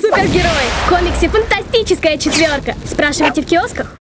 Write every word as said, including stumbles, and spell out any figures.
супергерой. В комиксе фантастическая четверка. Спрашивайте в киосках.